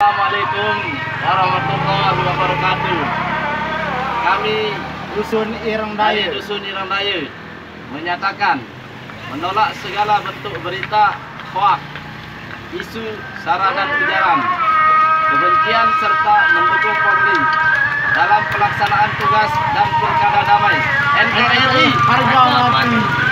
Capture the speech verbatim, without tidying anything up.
Assalamualaikum warahmatullahi wabarakatuh. Kami Dusun Ireng Daya, Dusun Ireng Daya menyatakan menolak segala bentuk berita hoak, isu, sara dan ujaran kebencian serta mendukung Polri dalam pelaksanaan tugas dan pilkada damai N K R I harga mati.